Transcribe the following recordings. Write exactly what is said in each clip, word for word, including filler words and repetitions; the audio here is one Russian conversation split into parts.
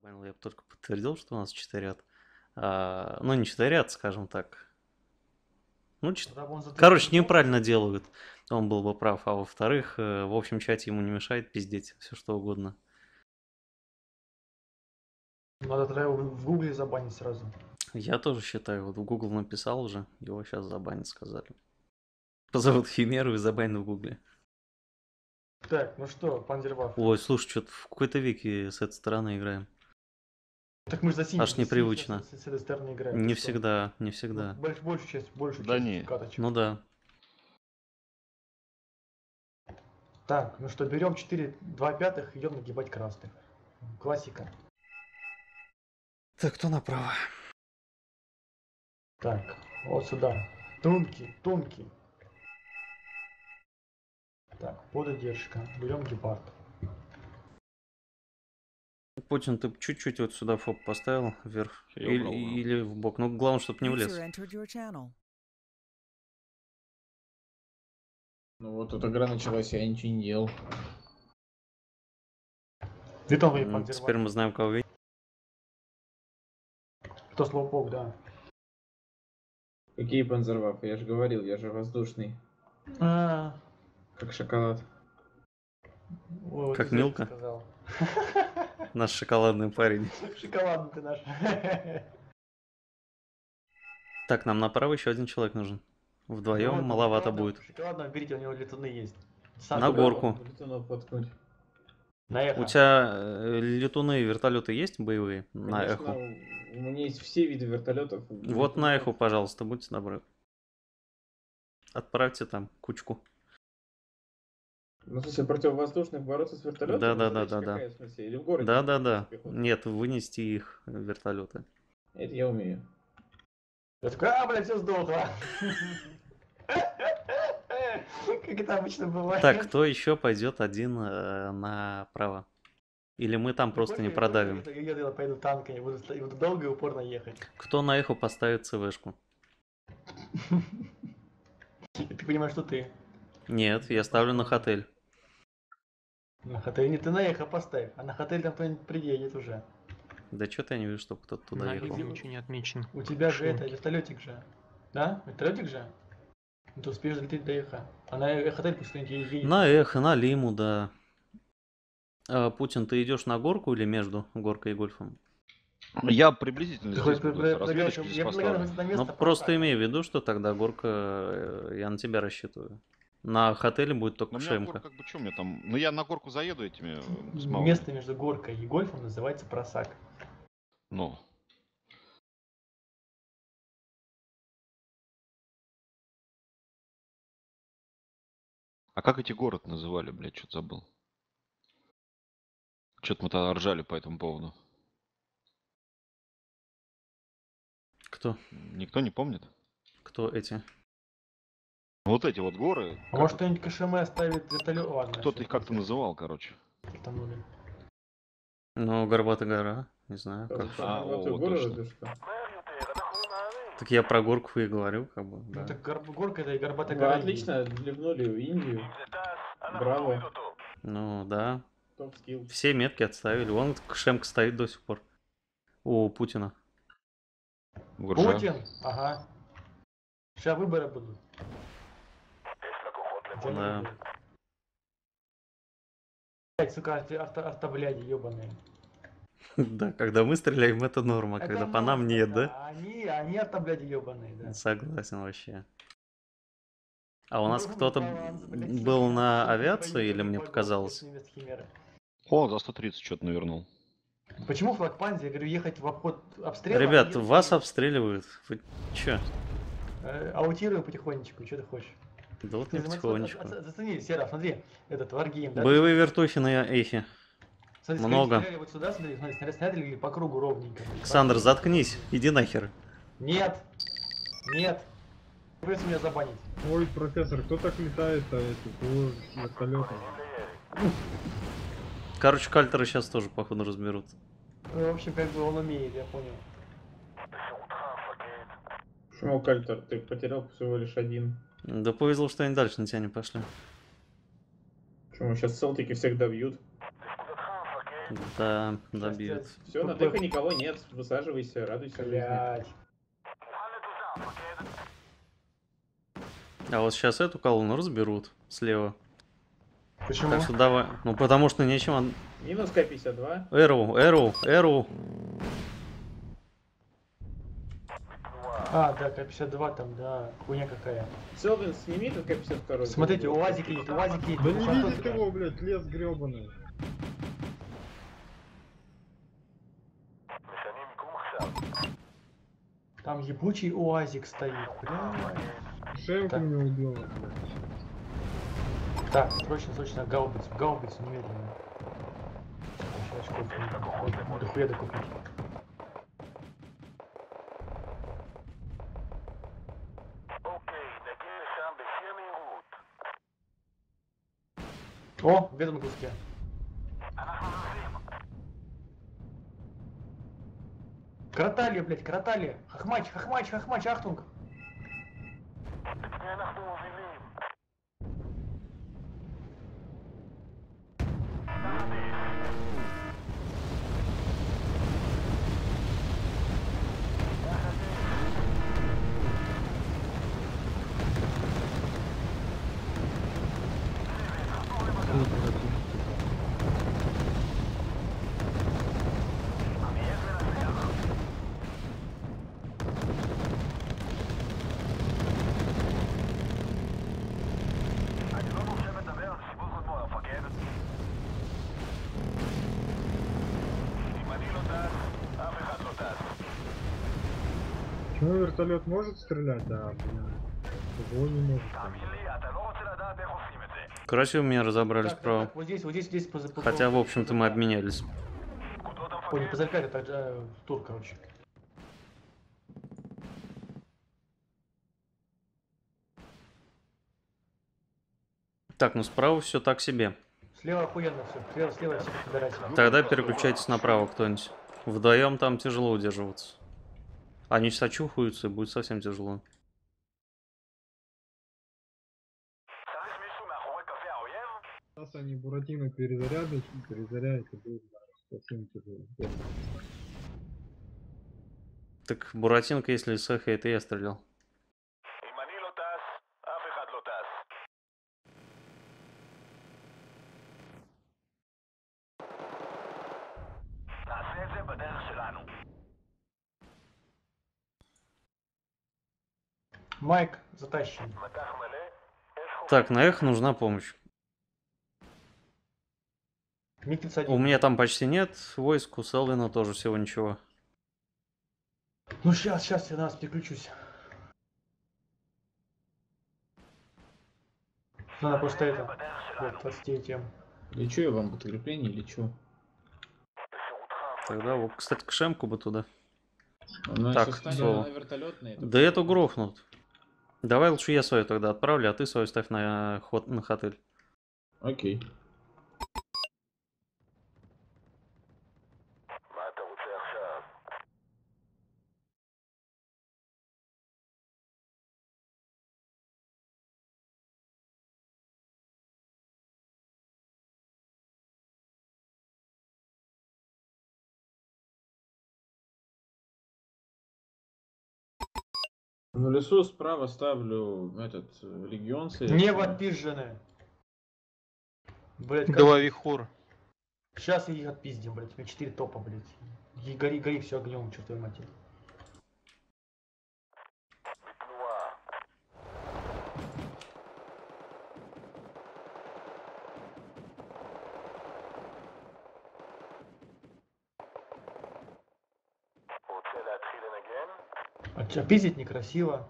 Понял, я бы только подтвердил, что у нас четырят. А, ну, не четырят, скажем так. Ну, чет- Тогда бы он за три короче, игроков неправильно пошел. делают. Он был бы прав. А во-вторых, э, в общем чате ему не мешает пиздеть все что угодно. Надо тогда его в гугле забанить сразу. Я тоже считаю, вот в Google написал уже, его сейчас забанят, сказали. Позовут Химеру и забанят в Гугле. Так, ну что, Панзерваф. Ой, слушай, что-то в какой-то веке с этой стороны играем. Так мы же за синий, Аж за синий непривычно. с, с этой стороны играем. Не ты что? всегда, не Ну, всегда. больш- большую часть, большую Да часть не. каточек. Ну да. Так, ну что, берем четыре, два пятых, идем нагибать красных. Классика. Так, кто направо? Так, вот сюда. Тонкий, тонкий. Так, поддержка. Берем гепард. Путин, ты чуть-чуть вот сюда фоп поставил вверх. Я Или, убрал, убрал. или в бок. Ну, главное, чтобы не влез. User entered your channel. Ну вот тут игра началась, я ничего не делал. Литовый М, Панзерваф. Теперь мы знаем, кого видеть. Кто слоупок, да. Какие панзервафы? Я же говорил, я же воздушный. А, Как шоколад. ой, вот Как ты зря Милка? сказал. Наш шоколадный парень. Шоколадный ты наш. Так, нам направо еще один человек нужен. Вдвоем Вот, маловато шоколадного- будет. Шоколадного берите, у него летуны есть. На Куда горку. он? Летунов воткнуть. На эхо. У тебя э, летуны и вертолеты есть боевые? На Конечно, эхо. у меня есть все виды вертолетов. Вот на эхо, пожалуйста, будьте добры. Отправьте там кучку. Ну, в смысле, противовоздушных бороться с вертолетом? Да, да, да, да, да. В смысле? Или в городе? Да, да, да. Пехота? Нет, вынести их э, вертолеты. Это я умею. Я такой, а, блядь, все сдохло. Как это обычно бывает. Так, кто еще пойдет один э, направо? Или мы там просто не Прикольно, продавим? Я я дело пойду танками, буду ст- буду долго и упорно ехать. Кто на эхо поставит ЦВшку? И ты понимаешь, что ты. Нет, я ставлю на хотель. На хотель не ты на эхо поставь, а на хотель там кто-нибудь приедет уже. Да что-то я не вижу, чтобы кто-то туда На ехал. видео ничего не отмечено. У тебя же Шумки. это, вертолетик же. Да? Вертолетик же? Ну, ты успеешь залететь до эхо. А на э- хотель пусть кто-нибудь е- едет. На эхо, на лиму, да. А, Путин, ты идешь на горку или между горкой и гольфом? Я приблизительно Ты здесь хоть буду. Это предлагаешь, разведочки здесь я предлагаю поставлю. на место Ну, просто поставить. имей в виду, что тогда горка, э, я на тебя рассчитываю. На хотеле будет только Но у меня шемка. горка, как бы, что у меня там? Ну, я на горку заеду этими э, с малыми. Место между горкой и гольфом называется просак. Ну. А как эти город называли, блядь, что-то забыл. Что-то мы тогда ржали по этому поводу. Кто? Никто не помнит? Кто эти? Вот эти вот горы. А как может вот- кто-нибудь КШМ ставит вертолет? Ладно. Кто-то всё, их как-то похер. называл, короче. Утонули. Ну, Горбатая гора. Не знаю, как. А, вот о, гору точно. воздушка. Так я про горку и говорю, как бы. Ну Да. так гор- горка это и горбатая Вы гора. отлично ливнули в Индию. Браво. Ну, да. Топ скилл. Все метки отставили. Вон шемка стоит до сих пор. У Путина. Уржа. Путин? Ага. Сейчас выборы будут. Где они Да. выборы? Блядь, сука, авто, авто, автобляди ебаные. Да, когда мы стреляем, это норма, Это когда по нам норма, нет, да? А Они, они автобляди ебаные, да. Согласен вообще. А у Ну, нас попробуй кто-то баланс, блядь, был сука, на сука, авиации поедет или мне по показалось? горке вместо Химеры. О, за сто тридцать что-то навернул. Почему флаг Панзи? Я говорю, ехать в обход обстрела. Ребят, а едут вас и- обстреливают. Вы чё? э, Аутирую потихонечку, что ты хочешь? Да вот Ты не зам- потихонечку. оц- оц- Зацени, Сера, смотри, этот Wargame, да? Боевые вертухи на эхе. Смотри, много. стреляли вот сюда, смотри, смотри, снаряд- снарядили по кругу ровненько. Александр, По- заткнись. Иди нахер. Нет, нет. Придется меня забанить. Ой, профессор, кто так летает-то эти вертолеты? Короче, кальтеры сейчас тоже, походу, разберут. Ну, в общем, как бы он умеет, я понял. Почему, Кальтер, ты потерял всего лишь один? Да повезло, что они дальше на тебя не пошли. Почему, сейчас селтики всех добьют? Да, добьют. Все, на дека никого нет. Высаживайся, радуйся жизни. Блять. А вот сейчас эту колонну разберут слева. Почему? Так что давай. Ну потому что нечем. от- Минус К пятьдесят два. Эру, эру, эру. А, да, К пятьдесят два там, да, хуйня какая. Селвин, сними этот К пятьдесят два. Смотрите, УАЗик едет, УАЗик едет. Да не Шахтер видит туда. его, блядь, лес гребаный. Там ебучий УАЗик стоит, бля. Шемку Так. мне убила, блядь. Так, срочно, срочно, гаубицу, гаубицу немедленно. Сейчас кофе, дохуя докупить. О, в этом куске. Кротали, блядь, кротали. Хахмач, хахмач, хахмач, ахтунг. Почему вертолет может стрелять? Да, блядь. Его не может. Красиво меня разобрались Так, так, про. так, вот здесь, вот здесь, здесь поза- по- Хотя, в по- общем-то, мы позака. обменялись. Ой, не позарка, это э, тур, короче. Так, ну справа все так себе. Слева охуенно все, слева, слева все подбирайте. Тогда переключайтесь направо кто-нибудь. Вдвоем там тяжело удерживаться. Они сейчас очухаются, и будет совсем тяжело. Сейчас они Буратино перезарядят, перезаряют и будет, да, совсем тяжело. Так Буратинка, если сэхает, и я стрелял. Майк затащен. Так, на эхо нужна помощь. Миг тридцать один. У меня там почти нет войск, у Селвина тоже всего ничего. Ну сейчас, сейчас я на вас переключусь. Надо просто это. Вот, двадцать девять М. Лечу я вам подкрепление, лечу. Тогда, вот, кстати, к Шемку бы туда. Ну, Так, если встанет Соло. на вертолетный, то... Да эту грохнут. Давай лучше я свою тогда отправлю, а ты свою ставь на, ход, на хотель. Окей. В лесу справа ставлю этот э, легион. Не отпизжены. Блять, как... Головихор. Сейчас их отпиздим, блять. У меня четыре топа, блять. И гори, гори все огнем, чертовой матери. А чё, пиздить некрасиво.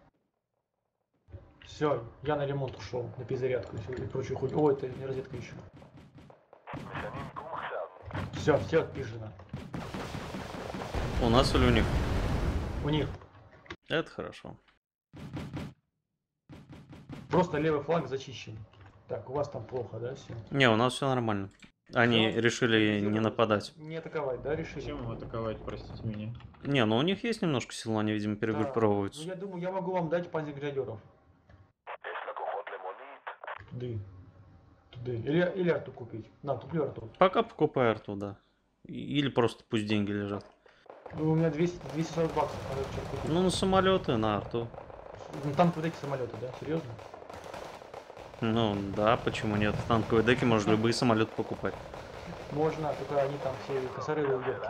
Все, я на ремонт ушел, на перезарядку и, и прочую хуйню. Ой, это не розетка еще. Все, все отпизжено. У нас или у них? У них Это хорошо. просто левый фланг зачищен. Так, у вас там плохо, да, все? Не, у нас все нормально. Они Всё? решили не нападать. Не атаковать, да, решили? Чем им атаковать, простите меня? Не, ну у них есть немножко сил, но они, видимо, Да. перегруппировываются. Ну я думаю, я могу вам дать панзер градеров. Туды. Да, или, или арту купить. На, куплю арту. Пока покупай арту, да. И- Или просто пусть деньги лежат. Ну, у меня двести, двести сорок баксов, надо что-то купить. Ну, на самолеты, на арту. Ну, танковые деки самолеты, да? Серьезно? Ну, да, почему нет? В танковые деки можно любые самолеты покупать. Можно, только они там все косорылые уебки.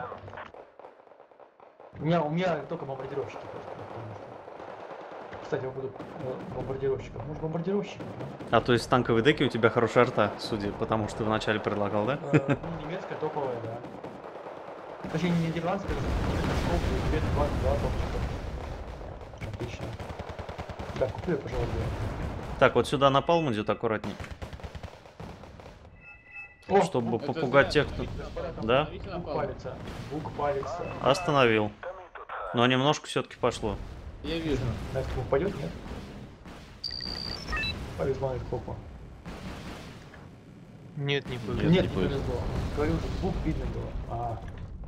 У меня, у меня только бомбардировщики просто. потому что- Кстати, я буду э, бомбардировщиком. Может, бомбардировщиком? А то есть в танковые деки у тебя хорошая арта, судя по тому, что ты вначале предлагал, да? Э, ну, немецкая топовая, да. Точнее, не нидерландская, а две двадцать два топчика. Отлично. Да, куплю я, пожалуй, две. Так, вот сюда напалм идет аккуратней. О, Чтобы Это попугать зря. тех, кто... господа, там Да? Остановите Бук напалм. палится. Бук палится. Остановил. Но немножко все-таки пошло. Я вижу. Настя упадет, нет? Повезло из хопа. Нет, не повезло. Нет, Нет, не не повезло. повезло. Говорю, тут бук видно было. А.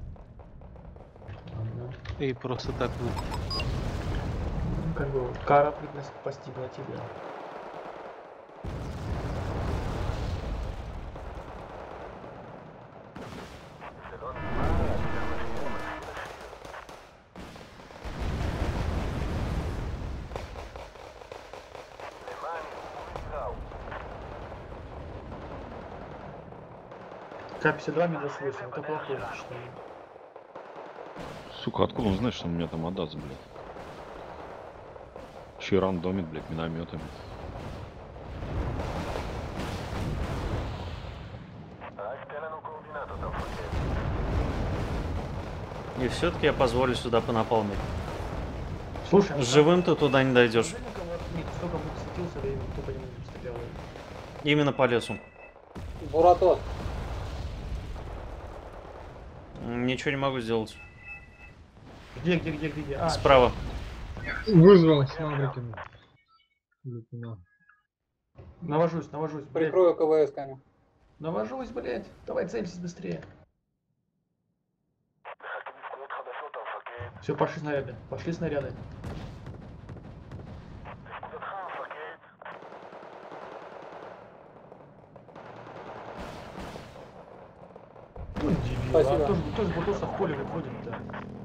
Ладно. И просто так лук. Ну, как бы кара преднас- постигла тебя. К пятьдесят два минус восемь, это плохое сочетание. Сука, откуда он знает, что он меня там отдаст, блядь? Еще и рандомит, блядь, минометами. И все-таки я позволю сюда понапалмить. Слушай, а С живым ты туда не дойдешь. неужели кого- нет, столько бук светился, да и никто по нему не стрелял. Именно по лесу. Буратос. М, Ничего не могу сделать. Где, где, где, где, где? А, Справа. Вызвал с Маврикина. Летуна. навожусь, навожусь, блядь. Прикрою КВС-ками. Навожусь, блядь. Давай цельтесь быстрее. Все, пошли снаряды. Пошли снаряды. Ну, дебил, а Спасибо. кто ж, кто ж бутоса в поле выходит-то?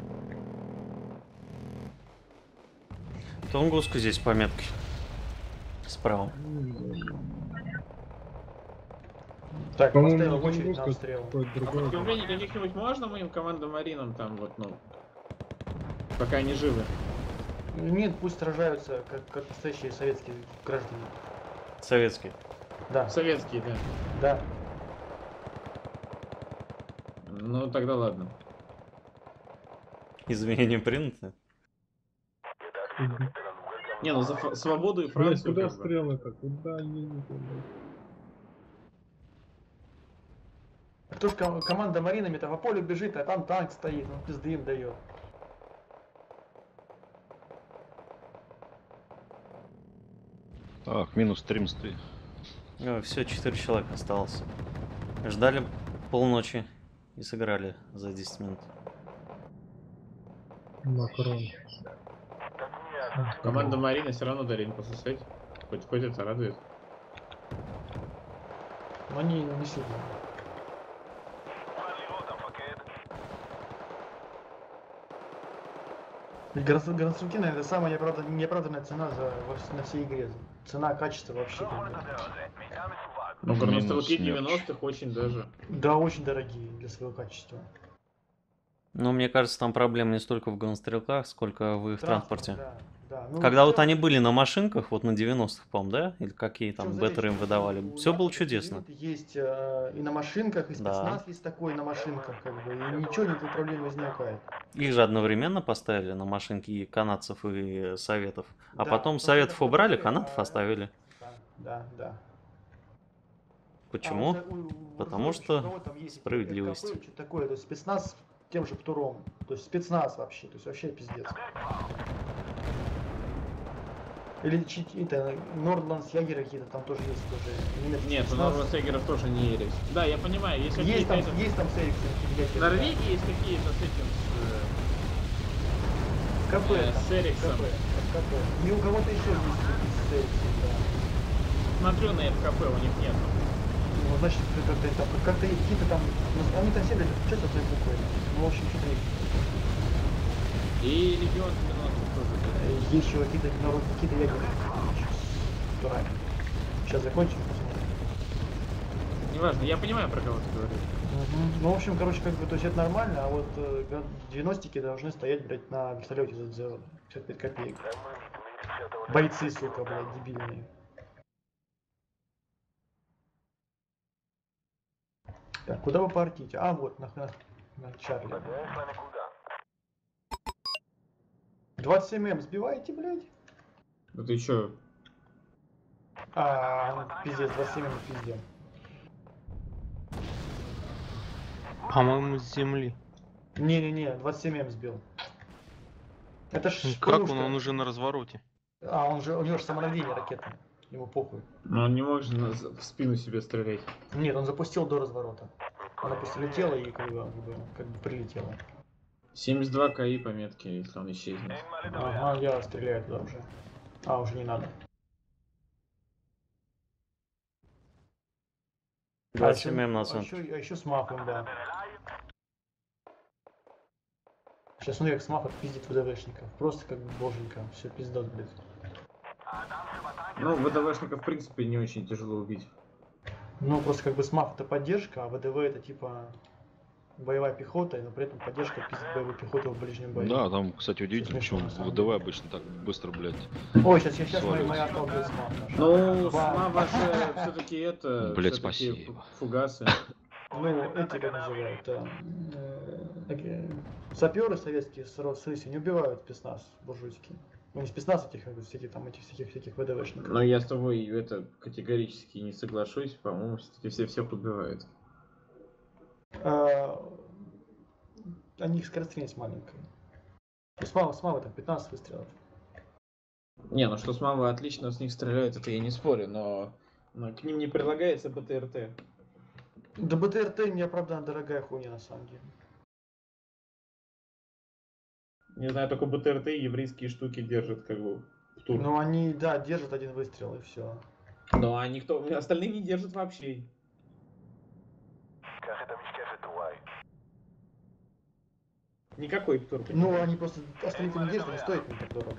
Тунгуску здесь пометки. Справа. Так, По-моему, поставил в очередь на Тунгуска обстрел. какой-то А другой. подкреплений каких-нибудь можно моим командам маринам там вот, ну, пока они живы? Нет, пусть сражаются, как, как настоящие советские граждане. Советский. Да, Советские, да. да. Ну тогда ладно. Изменения приняты. Не, ну за ф- свободу и Блять, Францию. куда как бы. стрелы-то? Куда едете, блядь? Кто ж ком- команда маринами-то по полю бежит, а там танк стоит, он пизды им дает. Так, минус тримсты. Все, четыре человека осталось. Ждали полночи и сыграли за десять минут. Макрон. Команда Марина все равно дали не пососать. Хоть, хоть это радует. Но они не сильно. Грансукина это самая неоправданная, неоправданная цена за, во вс- на всей игре. Цена, качество вообще. как бы. Ну, Минус горностовики смерч. девяностых очень даже. Да, очень дорогие для своего качества. Но мне кажется, там проблема не столько в гонстрелках, сколько в их Транспорт, транспорте. Да, да. Ну, Когда вот всё- они были на машинках, вот на девяностых, по-моему, да? Или какие всё там зависит. беттеры им выдавали. У Все было нас чудесно. Есть э, и на машинках, и Да. спецназ есть такой на машинках, как бы, и ничего, никакой проблемы не возникает. Их же одновременно поставили на машинки и канадцев, и советов. А Да, потом просто советов как убрали, такое, канадцев а, оставили. Да, да, да. Почему? А, у- у- у Потому разработчиков, что у кого там есть справедливость. РКП, что-то такое, то есть спецназ тем же Птуром. То есть спецназ вообще, то есть вообще пиздец. Или чи- это, Нордландс Ягеры какие-то там тоже есть тоже. немецкий Нет, у спецназ. Норвегеров тоже не ересь. Да, я понимаю, есть Есть какие-то... там, это- есть там с Эриксом, блядь, В Норвегии есть какие-то с этим... с, КП, э, там, с Эриксом. КП, КП. И у кого-то еще есть с Эриксом, да. э, Смотрю на ФКП, у них нет. Ну, значит, как-то там, как-то какие-то там, ну, они там все, блядь, что-то одной буквой. Ну, в общем, что-то их. И Легион Минотов тоже. да. Есть еще какие-то народы, какие-то ядерные. Турами. Сейчас закончим. Неважно, я понимаю, про кого ты говоришь. Мгм. Ну, в общем, короче, как бы, то есть это нормально, а вот э, га- девяностики должны стоять, блядь, на вертолете за, за пятьдесят пять копеек. Бойцы, сука, блядь, дебильные. Так, куда вы партите? А, вот, на, на, на Чарли. двадцать семь эм сбиваете, блядь? Ну ты чё? А, ну, пиздец, двадцать семь эм пиздец. По-моему, с земли. Не-не-не, двадцать семь эм сбил. Это ж Ну, Как он? ПУшка. Он уже на развороте. А, он же, у него же самонаведение ракетное. Ему похуй. Ну он не может на- в спину себе стрелять. Нет, он запустил до разворота. Она просто летела и как бы, как бы, как бы прилетела. семьдесят два КИ по метке, если он исчезнет. Ага, я стреляю туда уже. А, уже не надо. двадцать семь а эм еще, на а центр. еще, а еще с махом, да. Сейчас смотри, как смах пиздит ВДВшников. Просто как боженька. Все пиздос, блядь. Ну, ВДВшника в принципе не очень тяжело убить. Ну, просто как бы смах это поддержка, а ВДВ это типа боевая пехота, но при этом поддержка пиздит боевую пехоту в ближнем бою. Да, там, кстати, удивительно, смешно, почему на самом ВДВ деле. обычно так быстро, блядь. Ой, сейчас, сейчас, сейчас моя, сваливается. моя автомобиль смах. наш. Ну, Бам. СМА же все-таки это, Блядь, все-таки спасибо. фугасы. Ну, эти как называют, э, э, такие саперы советские с России не убивают спецназ буржуйский. Ну, не спецназ этих, а всяких там этих всяких всяких ВДВшников. Но я с тобой это категорически не соглашусь, по-моему, все-таки все всех убивают. А, у них скорострельность маленькая. У Смавы, Смавы там пятнадцать выстрелов. Не, ну что с мамой отлично с них стреляют, это я не спорю, но, но к ним не прилагается БТРТ. Да БТРТ неоправданно дорогая хуйня на самом деле. Не знаю, только БТРТ и еврейские штуки держат как бы в тур. Ну они, да, держат один выстрел и все. Но а никто, остальные не держат вообще. Никакой тур. Ну они просто остальные не держат, они стоят не так дорого.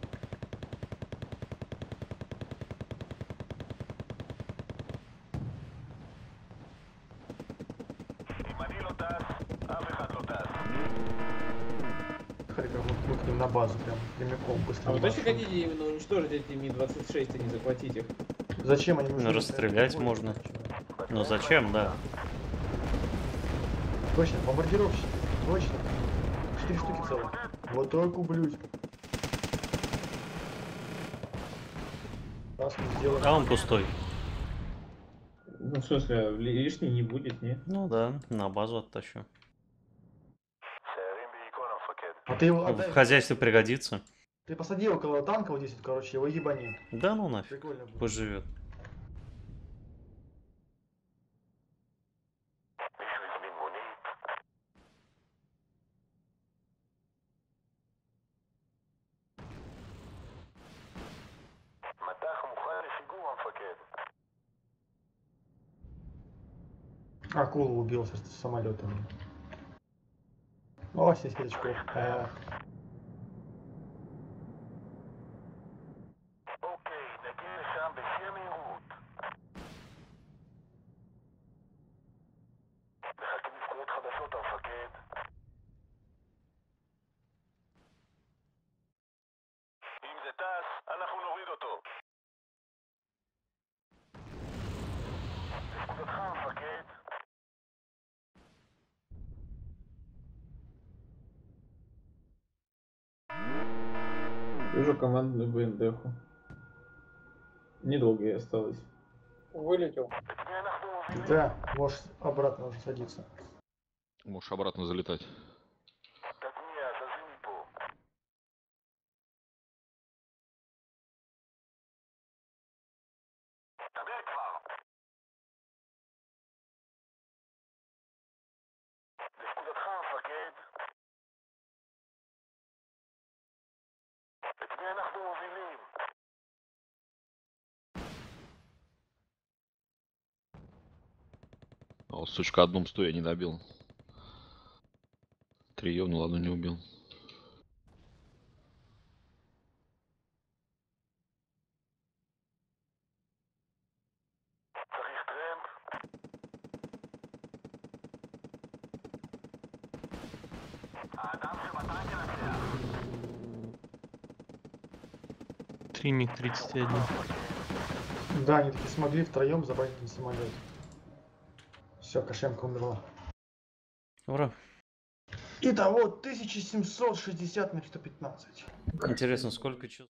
Смотри, как мы, мы к ним на базу прям прямиком быстро. А вы точно маршем. хотите именно уничтожить эти Ми двадцать шесть, а не захватить их? Зачем они нужны? Ну, расстрелять Ой, можно. зачем? Ну зачем, да. Точно, бомбардировщики. Точно. Четыре штуки целых. Вот только, блядь. Раз мы сделали. А он пустой. Ну, в смысле, ли- лишний не будет, не? Ну да, на базу оттащу. А ты его В отдай. хозяйстве пригодится. Ты посади около танка вот здесь, короче, его ебани. Да ну нафиг, Прикольно будет. пусть живет. Акулу убил с с самолетом. О, семьдесят пять очков. Э, Вижу командную БНДху. Недолго ей осталось. Вылетел. Да, можешь обратно уже садиться. Можешь обратно залетать. О, сучка, одну мсту я не добил. Три ёбнул, одну не убил. Три миг тридцать один. Да, они таки смогли втроем забанить на самолет. Все, Кошемка умерла. Ура. Итого тысяча семьсот шестьдесят на сто пятнадцать. Интересно, сколько часов?